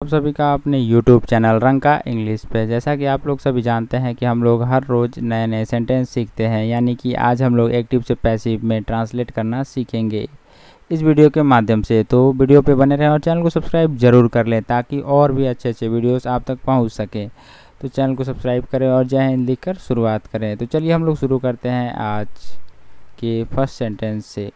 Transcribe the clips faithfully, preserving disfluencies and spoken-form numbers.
सभी का अपने यूट्यूब चैनल रंग का इंग्लिश पे। जैसा कि आप लोग सभी जानते हैं कि हम लोग हर रोज़ नए नए सेंटेंस सीखते हैं, यानी कि आज हम लोग एक्टिव से पैसिव में ट्रांसलेट करना सीखेंगे इस वीडियो के माध्यम से। तो वीडियो पे बने रहें और चैनल को सब्सक्राइब जरूर कर लें ताकि और भी अच्छे अच्छे वीडियोस आप तक पहुंच सकें। तो चैनल को सब्सक्राइब करें और जय हिंद लिख कर शुरुआत करें। तो चलिए हम लोग शुरू करते हैं आज के फर्स्ट सेंटेंस से।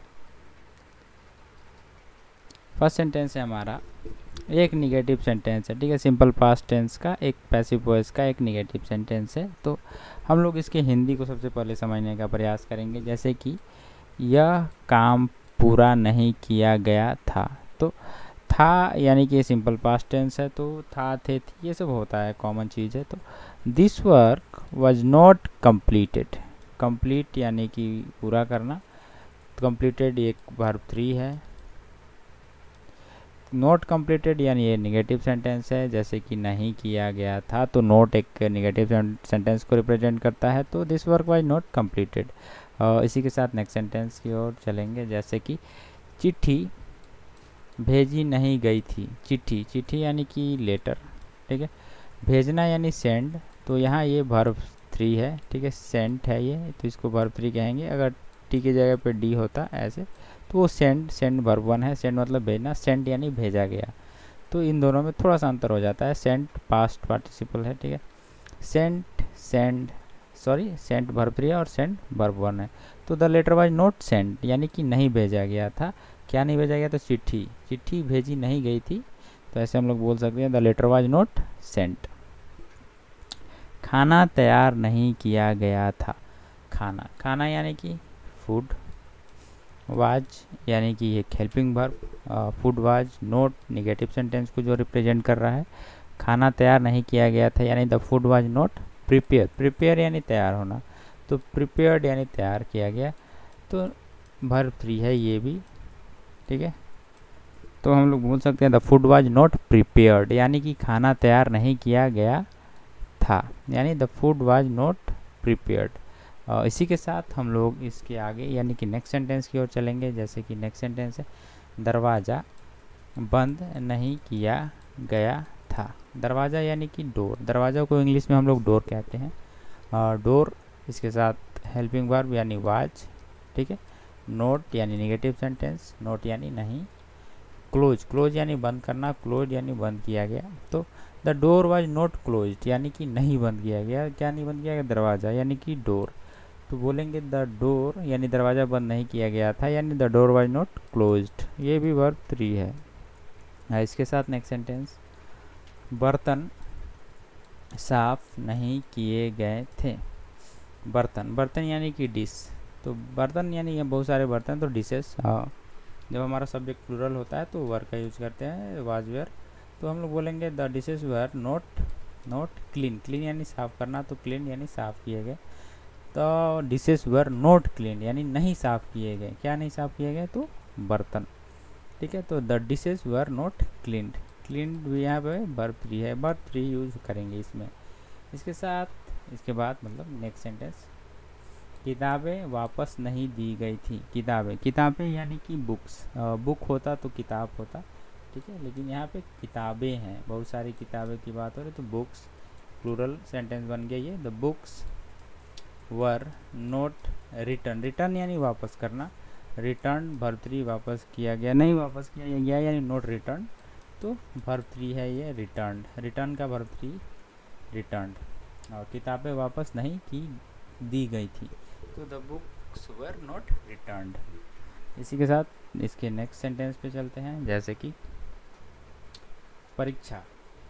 फर्स्ट सेंटेंस है हमारा एक निगेटिव सेंटेंस है, ठीक है। सिंपल पास्ट टेंस का एक पैसिव वॉइस का एक निगेटिव सेंटेंस है। तो हम लोग इसके हिंदी को सबसे पहले समझने का प्रयास करेंगे। जैसे कि यह काम पूरा नहीं किया गया था। तो था यानी कि सिंपल पास्ट टेंस है, तो था थे थी ये सब होता है, कॉमन चीज़ है। तो this work was not completed. Complete यानी कि पूरा करना, कंप्लीटेड एक वर्ब थ्री है। नॉट कंप्लीटेड यानी ये नेगेटिव सेंटेंस है, जैसे कि नहीं किया गया था, तो नॉट एक नेगेटिव सेंटेंस को रिप्रेजेंट करता है। तो this work was not completed. और इसी के साथ नेक्स्ट सेंटेंस की ओर चलेंगे। जैसे कि चिट्ठी भेजी नहीं गई थी। चिट्ठी चिट्ठी यानी कि लेटर, ठीक है। भेजना यानी सेंड, तो यहाँ ये वर्ब थ्री है, ठीक है। सेंट है ये, तो इसको वर्ब थ्री कहेंगे। अगर टी की जगह पे डी होता ऐसे तो वो सेंड सेंड वर्ब वन है। सेंड मतलब भेजना, सेंड यानी भेजा गया। तो इन दोनों में थोड़ा सा अंतर हो जाता है। सेंड पास्ट पार्टिसिपल है, ठीक है। Sent send sorry sent verb three है और सेंड वर्ब वन है। तो the letter was not sent यानी कि नहीं भेजा गया था। क्या नहीं भेजा गया? तो चिट्ठी चिट्ठी भेजी नहीं गई थी। तो ऐसे हम लोग बोल सकते हैं the letter was not sent. खाना तैयार नहीं किया गया था। खाना खाना यानी कि फूड। वाज यानी कि एक helping verb. Food was not negative sentence को जो रिप्रेजेंट कर रहा है। खाना तैयार नहीं किया गया था यानी the food was not prepare. Prepare यानी तैयार होना, तो प्रिपेयर्ड यानी तैयार किया गया। तो वर्ब थ्री है ये भी, ठीक है। तो हम लोग बोल सकते हैं the food was not prepared यानी कि खाना तैयार नहीं किया गया था, यानी the food was not prepared. और इसी के साथ हम लोग इसके आगे यानी कि नेक्स्ट सेंटेंस की ओर चलेंगे। जैसे कि नेक्स्ट सेंटेंस है दरवाज़ा बंद नहीं किया गया था। दरवाज़ा यानी कि डोर। दरवाज़ा को इंग्लिश में हम लोग डोर कहते हैं। और डोर इसके साथ हेल्पिंग वर्ब यानी वाज, ठीक है। नोट यानी नेगेटिव सेंटेंस, नोट यानी नहीं। क्लोज क्लोज यानी बंद करना, क्लोज यानी बंद किया गया। तो the door was not closed यानी कि नहीं बंद किया गया। क्या नहीं बंद किया गया? दरवाज़ा यानी कि डोर। तो बोलेंगे द डोर यानी दरवाज़ा बंद नहीं किया गया था, यानी the door was not closed. ये भी वर्ब थ्री है। इसके साथ नेक्स्ट सेंटेंस बर्तन साफ नहीं किए गए थे। बर्तन बर्तन यानी कि डिश। तो बर्तन यानी ये बहुत सारे बर्तन, तो डिशेस। जब हमारा सब्जेक्ट प्लूरल होता है तो वर्ब का यूज करते हैं, वाज वेयर। तो हम लोग बोलेंगे the dishes were not not clean. Clean यानी साफ करना, तो क्लीन यानी साफ किए गए। तो डिशेस वेयर नॉट क्लीन यानी नहीं साफ किए गए। क्या नहीं साफ किए गए? तो बर्तन, ठीक है। तो the dishes were not cleaned. Cleaned भी यहाँ पे वर्ब थ्री है, वर्ब थ्री यूज करेंगे इसमें। इसके साथ इसके बाद मतलब नेक्स्ट सेंटेंस किताबें वापस नहीं दी गई थी। किताबें किताबें यानी कि बुक्स। बुक होता तो किताब होता, ठीक है, लेकिन यहाँ पे किताबें हैं, बहुत सारी किताबें की बात हो रही, तो बुक्स प्लूरल सेंटेंस बन गया ये। The books were not return. Return यानी वापस करना, रिटर्न वर्ब थ्री वापस किया गया, नहीं वापस किया गया यानी नॉट रिटर्न। तो वर्ब थ्री है ये रिटर्न। रिटर्न का वर्ब थ्री रिटर्न। और किताबें वापस नहीं की दी गई थी, तो the books were not returned. इसी के साथ इसके नेक्स्ट सेंटेंस पे चलते हैं। जैसे कि परीक्षा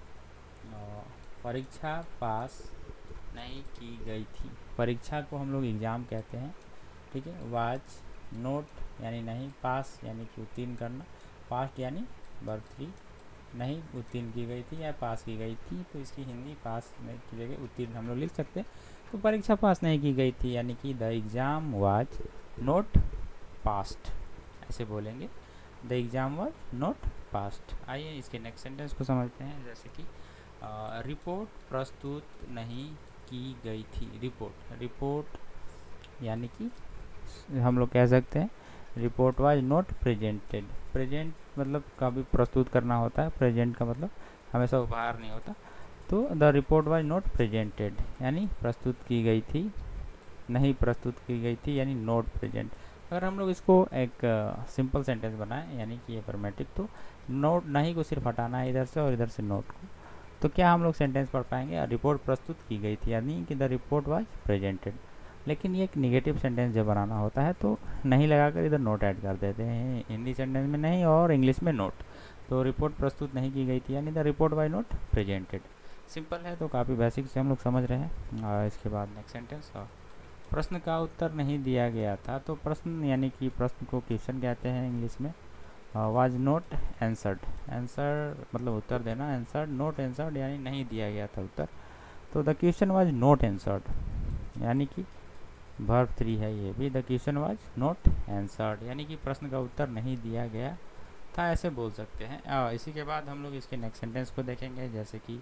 परीक्षा पास नहीं की गई थी। परीक्षा को हम लोग एग्ज़ाम कहते हैं, ठीक है। वाज नोट यानी नहीं, पास यानी कि उत्तीर्ण करना, पास यानी वर्ब थ्री। नहीं उत्तीर्ण की गई थी या पास की गई थी, तो इसकी हिंदी पास की जगह उत्तीर्ण हम लोग लिख सकते हैं। तो परीक्षा पास नहीं की गई थी यानी कि the exam was not passed, ऐसे बोलेंगे the exam was not passed. आइए इसके नेक्स्ट सेंटेंस को समझते हैं। जैसे कि रिपोर्ट प्रस्तुत नहीं की गई थी। रिपोर्ट रिपोर्ट यानी कि हम लोग कह सकते हैं report was not presented. Present मतलब कभी प्रस्तुत करना होता है, प्रेजेंट का मतलब हमेशा उपहार नहीं होता। तो the report was not presented यानी प्रस्तुत की गई थी, नहीं प्रस्तुत की गई थी यानी नॉट प्रेजेंट। अगर हम लोग इसको एक सिंपल सेंटेंस बनाएं यानी कि अफर्मेटिव, तो नोट नहीं को सिर्फ हटाना है इधर से और इधर से नोट को, तो क्या हम लोग सेंटेंस पढ़ पाएंगे, रिपोर्ट प्रस्तुत की गई थी यानी कि द रिपोर्ट वाज प्रेजेंटेड। लेकिन ये एक निगेटिव सेंटेंस जब बनाना होता है तो नहीं लगाकर इधर नोट ऐड कर देते हैं, हिंदी सेंटेंस में नहीं और इंग्लिश में नोट। तो रिपोर्ट प्रस्तुत नहीं की गई थी यानी the report was not presented. Simple है, तो काफ़ी बेसिक से हम लोग समझ रहे हैं। और इसके बाद नेक्स्ट सेंटेंस, प्रश्न का उत्तर नहीं दिया गया था। तो प्रश्न यानी कि प्रश्न को क्वेश्चन कहते हैं इंग्लिश में। वाज नॉट आंसर्ड, आंसर मतलब उत्तर देना, आंसर्ड नॉट आंसर्ड यानी नहीं दिया गया था उत्तर। तो the question was not answered यानी कि वर्ब थ्री है ये भी, the question was not answered यानी कि प्रश्न का उत्तर नहीं दिया गया था, ऐसे बोल सकते हैं। आ, इसी के बाद हम लोग इसके नेक्स्ट सेंटेंस को देखेंगे, जैसे कि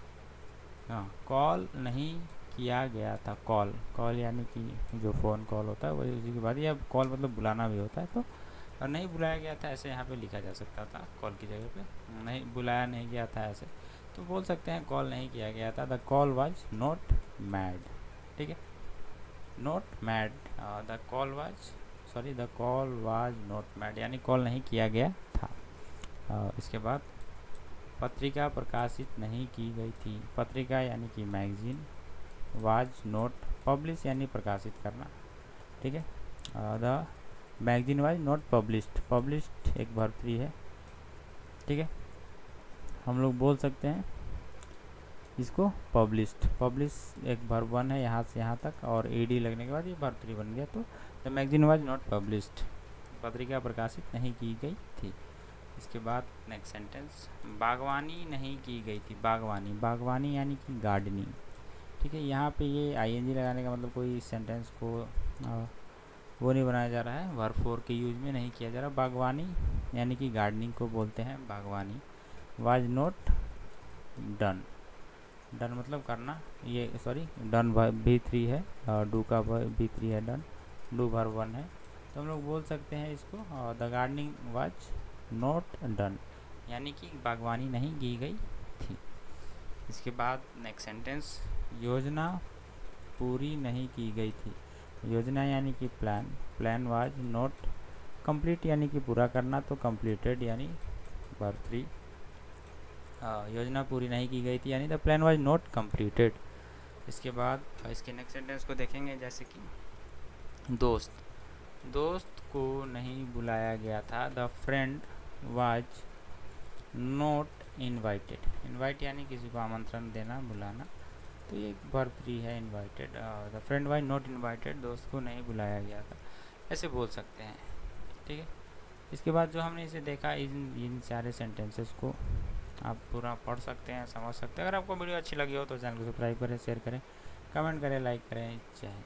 हाँ कॉल नहीं किया गया था। कॉल कॉल यानी कि जो फ़ोन कॉल होता है वही, उसी के बाद या कॉल मतलब बुलाना भी होता है। तो और नहीं बुलाया गया था ऐसे यहाँ पे लिखा जा सकता था, कॉल की जगह पे नहीं बुलाया नहीं गया था ऐसे, तो बोल सकते हैं कॉल नहीं किया गया था। The call was not made, ठीक है, not made, the call was sorry the call was not made यानी कॉल नहीं किया गया था। uh, इसके बाद पत्रिका प्रकाशित नहीं की गई थी। पत्रिका यानी कि मैगजीन, वाज नॉट पब्लिश यानी प्रकाशित करना, ठीक है, the magazine was not published, published एक वर्ब थ्री है, ठीक है। हम लोग बोल सकते हैं इसको पब्लिश्ड, पब्लिश एक वर्ब वन है यहाँ से यहाँ तक और ईडी लगने के बाद ये वर्ब थ्री बन गया। तो the magazine was not published, पत्रिका प्रकाशित नहीं की गई थी। इसके बाद नेक्स्ट सेंटेंस, बागवानी नहीं की गई थी। बागवानी, बागवानी यानी कि गार्डनिंग, ठीक है। यहाँ पे ये आईएनजी लगाने का मतलब कोई सेंटेंस को आ, वो नहीं बनाया जा रहा है, वर्ब फोर के यूज में नहीं किया जा रहा। बागवानी यानी कि गार्डनिंग को बोलते हैं बागवानी। वाज नॉट डन, डन मतलब करना, ये सॉरी डन भी थ्री है और डू का भी थ्री है, डन डू वर्ब वन है। तो हम लोग बोल सकते हैं इसको the gardening was not done यानी कि बागवानी नहीं की गई थी। इसके बाद नेक्स्ट सेंटेंस, योजना पूरी नहीं की गई थी। योजना यानी कि plan, plan was not complete यानी कि पूरा करना, तो कंप्लीटेड यानी वर्ब थ्री। योजना पूरी नहीं की गई थी यानी the plan was not completed. इसके बाद इसके नेक्स्ट सेंटेंस को देखेंगे, जैसे कि दोस्त, दोस्त को नहीं बुलाया गया था। The friend was not invited, invite यानी किसी को आमंत्रण देना, बुलाना, तो ये वर्ब थ्री है invited. The friend was not invited, दोस्त को नहीं बुलाया गया था, ऐसे बोल सकते हैं, ठीक है। इसके बाद जो हमने इसे देखा, इन इन सारे सेंटेंसेस को आप पूरा पढ़ सकते हैं, समझ सकते हैं। अगर आपको वीडियो अच्छी लगी हो तो चैनल को सब्सक्राइब करें, शेयर करें, कमेंट करें, लाइक करें। जय हिंद।